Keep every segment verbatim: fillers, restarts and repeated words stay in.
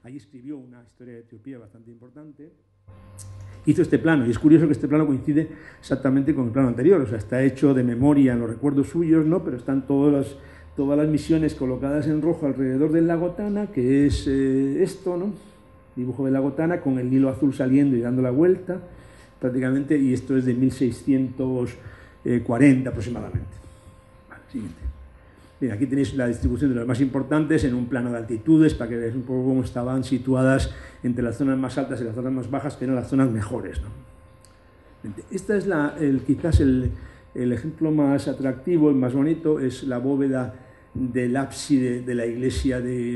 Ahí escribió una historia de Etiopía bastante importante. Hizo este plano, y es curioso que este plano coincide exactamente con el plano anterior, o sea, está hecho de memoria en los recuerdos suyos, ¿no? Pero están todas las, todas las misiones colocadas en rojo alrededor del lago Tana, que es eh, esto, ¿no? Dibujo del lago Tana con el Nilo azul saliendo y dando la vuelta, prácticamente, y esto es de mil seiscientos cuarenta aproximadamente. Vale, siguiente. Bien, aquí tenéis la distribución de los más importantes en un plano de altitudes para que veáis un poco cómo estaban situadas entre las zonas más altas y las zonas más bajas, que eran las zonas mejores, ¿no? Esta es la, el, quizás el, el ejemplo más atractivo, el más bonito, es la bóveda del ábside de la iglesia de,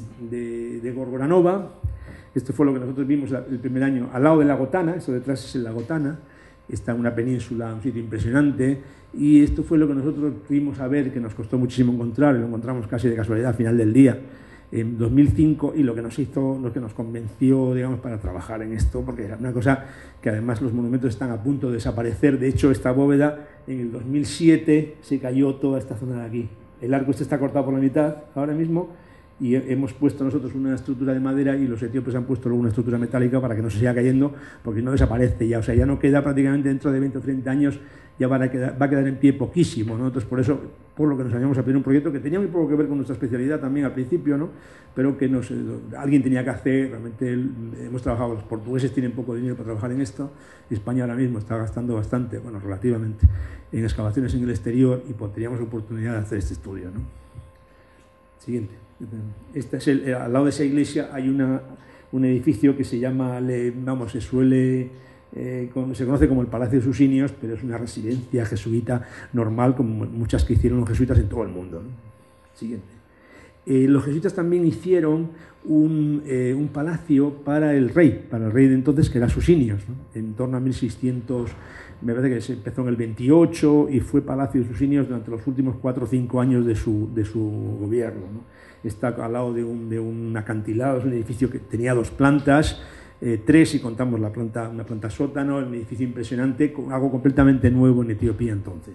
de, de Gorgonova. Esto fue lo que nosotros vimos el primer año al lado del lago Tana, esto detrás es el lago Tana, está en una península, un sitio impresionante, y esto fue lo que nosotros fuimos a ver, que nos costó muchísimo encontrar, y lo encontramos casi de casualidad al final del día, en dos mil cinco, y lo que nos hizo, lo que nos convenció, digamos, para trabajar en esto, porque era una cosa que además los monumentos están a punto de desaparecer. De hecho, esta bóveda, en el dos mil siete, se cayó toda esta zona de aquí. El arco este está cortado por la mitad ahora mismo, y hemos puesto nosotros una estructura de madera y los etíopes han puesto luego una estructura metálica para que no se siga cayendo, porque no desaparece ya, o sea, ya no queda prácticamente dentro de veinte o treinta años, ya va a quedar, va a quedar en pie poquísimo, ¿no? Entonces, por eso, por lo que nos animamos a pedir un proyecto que tenía muy poco que ver con nuestra especialidad también al principio, ¿no? Pero que nos, alguien tenía que hacer, realmente hemos trabajado, los portugueses tienen poco dinero para trabajar en esto, España ahora mismo está gastando bastante, bueno, relativamente, en excavaciones en el exterior, y pues teníamos la oportunidad de hacer este estudio, ¿no? Siguiente. Este es el, al lado de esa iglesia hay una, un edificio que se llama, le, vamos, se suele, eh, con, se conoce como el Palacio de Susinios, pero es una residencia jesuita normal, como muchas que hicieron los jesuitas en todo el mundo, ¿no? Siguiente. Eh, los jesuitas también hicieron un, eh, un palacio para el rey, para el rey de entonces, que era Susinios, ¿no? En torno a mil seiscientos, me parece que se empezó en el veintiocho y fue Palacio de Susinios durante los últimos cuatro o cinco años de su, de su gobierno, ¿no? Está al lado de un, de un acantilado, es un edificio que tenía dos plantas, eh, tres si contamos la planta, una planta sótano, un edificio impresionante, con algo completamente nuevo en Etiopía entonces.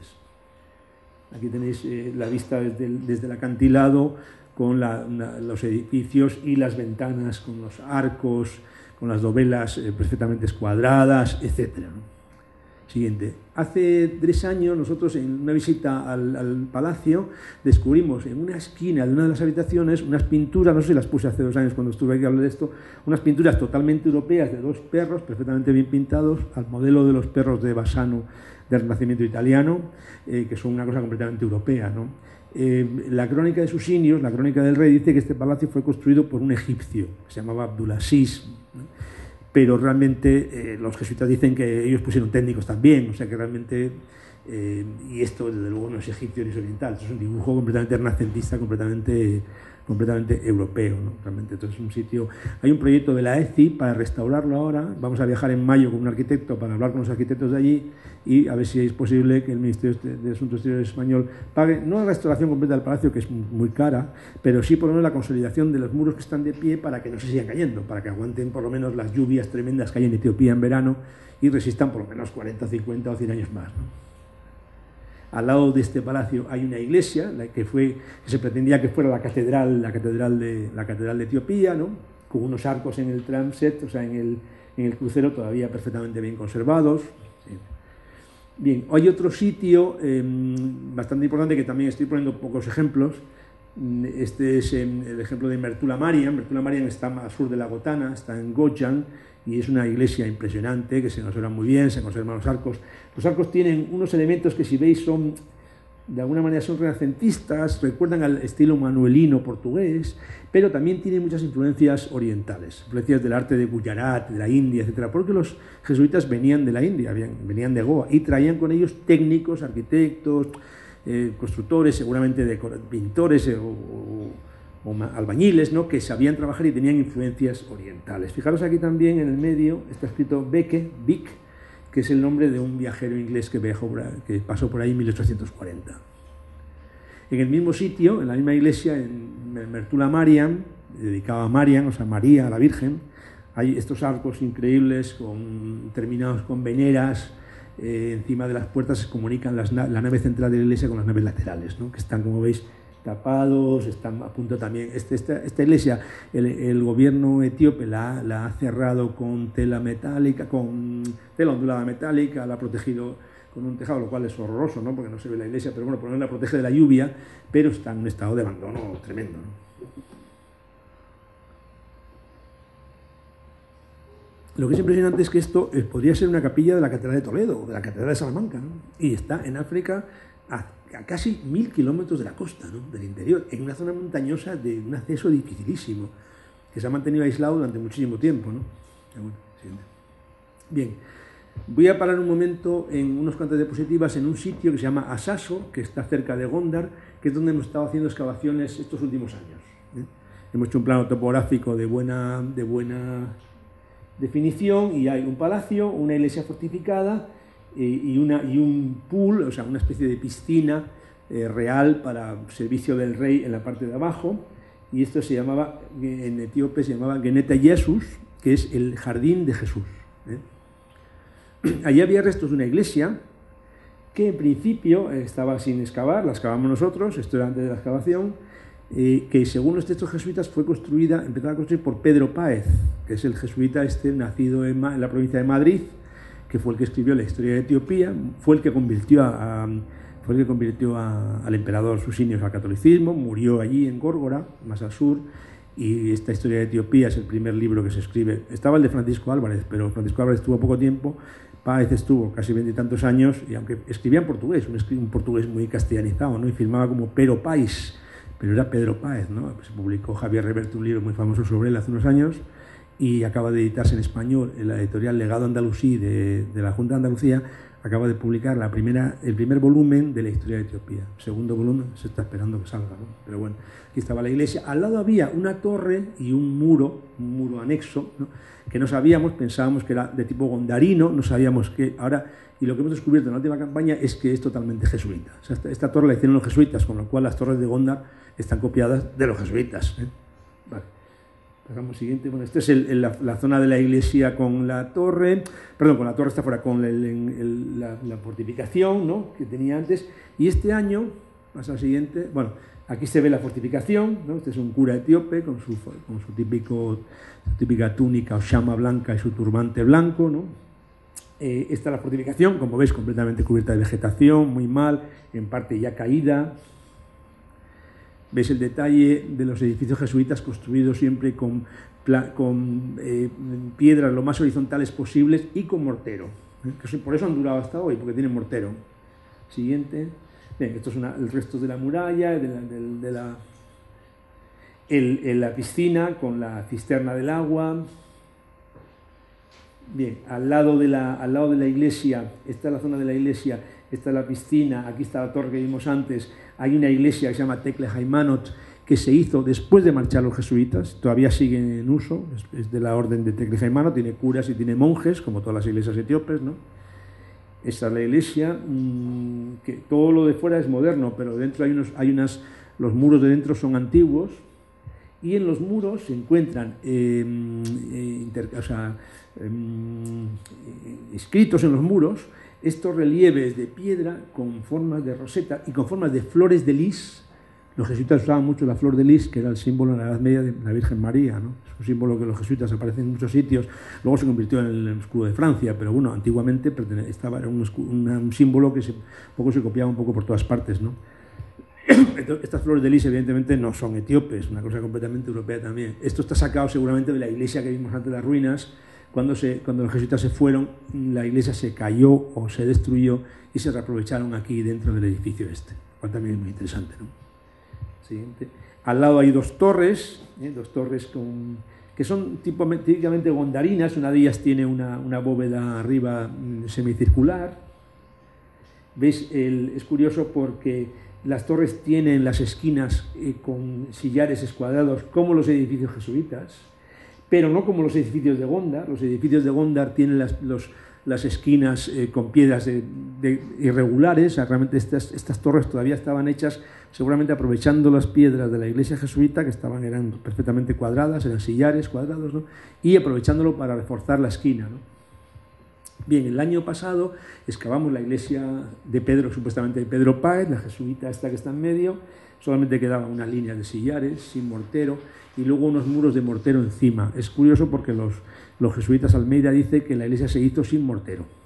Aquí tenéis eh, la vista desde el, desde el acantilado, con la, una, los edificios y las ventanas, con los arcos, con las dovelas eh, perfectamente escuadradas, etcétera, ¿no? Siguiente. Hace tres años nosotros en una visita al, al palacio descubrimos en una esquina de una de las habitaciones unas pinturas, no sé si las puse hace dos años cuando estuve aquí a hablar de esto, unas pinturas totalmente europeas de dos perros perfectamente bien pintados al modelo de los perros de Bassano del Renacimiento italiano, eh, que son una cosa completamente europea, ¿no? Eh, la crónica de Susinios, la crónica del rey, dice que este palacio fue construido por un egipcio que se llamaba Abdulaziz, ¿no? Pero realmente eh, los jesuitas dicen que ellos pusieron técnicos también, o sea que realmente, eh, y esto desde luego no es egipcio ni es oriental, esto es un dibujo completamente renacentista, completamente, completamente europeo, ¿no? Realmente, entonces es un sitio, hay un proyecto de la E C I para restaurarlo ahora, vamos a viajar en mayo con un arquitecto para hablar con los arquitectos de allí y a ver si es posible que el Ministerio de Asuntos Exteriores español pague, no la restauración completa del palacio, que es muy cara, pero sí por lo menos la consolidación de los muros que están de pie para que no se sigan cayendo, para que aguanten por lo menos las lluvias tremendas que hay en Etiopía en verano y resistan por lo menos cuarenta, cincuenta o cien años más, ¿no? Al lado de este palacio hay una iglesia, la que, fue, que se pretendía que fuera la catedral, la catedral de, la catedral de Etiopía, ¿no? Con unos arcos en el transept, o sea, en el, en el crucero todavía perfectamente bien conservados. Bien, hay otro sitio eh, bastante importante que también estoy poniendo pocos ejemplos. Este es eh, el ejemplo de Mertula Mariam. Mertula Mariam está al sur de la Gotana, está en Gojan, y es una iglesia impresionante que se conserva muy bien, se conservan los arcos. Los arcos tienen unos elementos que, si veis, son de alguna manera son renacentistas, recuerdan al estilo manuelino portugués, pero también tienen muchas influencias orientales, influencias del arte de Gujarat, de la India, etcétera, porque los jesuitas venían de la India, venían de Goa, y traían con ellos técnicos, arquitectos, eh, constructores, seguramente de pintores eh, o, o, o albañiles, ¿no?, que sabían trabajar y tenían influencias orientales. Fijaros aquí también en el medio, está escrito Beke, Vic, que es el nombre de un viajero inglés que, viajó por ahí, que pasó por ahí en mil ochocientos cuarenta. En el mismo sitio, en la misma iglesia, en Mertula Mariam, dedicado a Mariam, o sea, María, a la Virgen, hay estos arcos increíbles con, terminados con veneras. Eh, encima de las puertas se comunican las, la nave central de la iglesia con las naves laterales, ¿no?, que están, como veis, tapados, están a punto también. Este, esta, esta iglesia, el, el gobierno etíope la, la ha cerrado con tela metálica, con tela ondulada metálica, la ha protegido con un tejado, lo cual es horroroso, ¿no? Porque no se ve la iglesia, pero bueno, por lo menos la protege de la lluvia, pero está en un estado de abandono tremendo, ¿no? Lo que es impresionante es que esto eh, podría ser una capilla de la Catedral de Toledo, de la Catedral de Salamanca, ¿no? Y está en África a, a casi mil kilómetros de la costa, ¿no? Del interior, en una zona montañosa de un acceso dificilísimo, que se ha mantenido aislado durante muchísimo tiempo, ¿no? Bueno, bien, voy a parar un momento en unos cuantas diapositivas en un sitio que se llama Asaso, que está cerca de Gondar, que es donde hemos estado haciendo excavaciones estos últimos años, ¿eh? Hemos hecho un plano topográfico de buena, de buena definición y hay un palacio, una iglesia fortificada eh, y, una, y un pool, o sea, una especie de piscina eh, real para servicio del rey en la parte de abajo, y esto se llamaba, en etíope se llamaba Geneta Jesus, que es el jardín de Jesús, ¿eh? Allí había restos de una iglesia que en principio estaba sin excavar, la excavamos nosotros, esto era antes de la excavación, Eh, que según los textos jesuitas fue construida, empezada a construir por Pedro Páez, que es el jesuita este nacido en, en la provincia de Madrid, que fue el que escribió la historia de Etiopía, fue el que convirtió, a, a, fue el que convirtió a, al emperador Susinios al catolicismo, murió allí en Górgora, más al sur, y esta historia de Etiopía es el primer libro que se escribe. Estaba el de Francisco Álvarez, pero Francisco Álvarez estuvo poco tiempo, Páez estuvo casi veintitantos años, y aunque escribía en portugués, un, un portugués muy castellanizado, ¿no? Y firmaba como Pero Páez, pero era Pedro Páez, ¿no? Se publicó Javier Reverte un libro muy famoso sobre él hace unos años y acaba de editarse en español en la editorial Legado Andalusí de, de la Junta de Andalucía, acaba de publicar la primera, el primer volumen de la historia de Etiopía. El segundo volumen se está esperando que salga, ¿no? Pero bueno, aquí estaba la iglesia. Al lado había una torre y un muro, un muro anexo, ¿no? Que no sabíamos, pensábamos que era de tipo gondarino, no sabíamos que ahora... Y lo que hemos descubierto en la última campaña es que es totalmente jesuita. O sea, esta, esta torre la hicieron los jesuitas, con lo cual las torres de Gondar están copiadas de los jesuitas, ¿eh? Vale. Pasamos siguiente. Bueno, esta es el, el, la, la zona de la iglesia con la torre, perdón, con la torre está fuera, con el, el, la, la fortificación, ¿no? Que tenía antes. Y este año, pasa al siguiente, bueno, aquí se ve la fortificación, ¿no? Este es un cura etíope con su, con su, típico, su típica túnica o shama blanca y su turbante blanco, ¿no? Eh, esta es la fortificación, como veis, completamente cubierta de vegetación, muy mal, en parte ya caída. Veis el detalle de los edificios jesuitas construidos siempre con, con eh, piedras lo más horizontales posibles y con mortero. ¿eh? Que por eso han durado hasta hoy, porque tienen mortero. Siguiente. Bien, esto es una, el resto de la muralla, de la, de, de la, el, el, la piscina con la cisterna del agua. Bien, al lado, de la, al lado de la iglesia, esta es la zona de la iglesia, esta es la piscina, aquí está la torre que vimos antes, hay una iglesia que se llama Tekle Haimanot, que se hizo después de marchar los jesuitas, todavía sigue en uso, es, es de la orden de Tekle Haimanot, tiene curas y tiene monjes, como todas las iglesias etíopes, ¿no? Esta es la iglesia, mmm, que todo lo de fuera es moderno, pero dentro hay unos, hay unas, los muros de dentro son antiguos, y en los muros se encuentran eh, eh, inter, o sea, eh, escritos en los muros estos relieves de piedra con formas de roseta y con formas de flores de lis. Los jesuitas usaban mucho la flor de lis, que era el símbolo en la Edad Media de la Virgen María, ¿no? Es un símbolo que los jesuitas aparecen en muchos sitios, luego se convirtió en el escudo de Francia, pero bueno, antiguamente estaba, era un, escudo, un símbolo que se, un poco se copiaba un poco por todas partes, ¿no? Estas flores de lis evidentemente no son etíopes, una cosa completamente europea también. Esto está sacado seguramente de la iglesia que vimos antes de las ruinas. Cuando, se, cuando los jesuitas se fueron, la iglesia se cayó o se destruyó y se reaprovecharon aquí dentro del edificio este, lo cual también es muy interesante, ¿no? Siguiente. Al lado hay dos torres, ¿eh? dos torres con, que son tipo, típicamente gondarinas. Una de ellas tiene una, una bóveda arriba semicircular. ¿Veis? El, es curioso porque las torres tienen las esquinas eh, con sillares escuadrados como los edificios jesuitas, pero no como los edificios de Gondar. Los edificios de Gondar tienen las, los, las esquinas eh, con piedras de, de irregulares. O sea, realmente estas, estas torres todavía estaban hechas seguramente aprovechando las piedras de la iglesia jesuita, que estaban, eran perfectamente cuadradas, eran sillares cuadrados, ¿no? Y aprovechándolo para reforzar la esquina, ¿no? Bien, el año pasado excavamos la iglesia de Pedro, supuestamente de Pedro Páez, la jesuita esta que está en medio. solamente quedaban unas líneas de sillares, sin mortero, y luego unos muros de mortero encima. Es curioso porque los, los jesuitas Almeida dice que la iglesia se hizo sin mortero.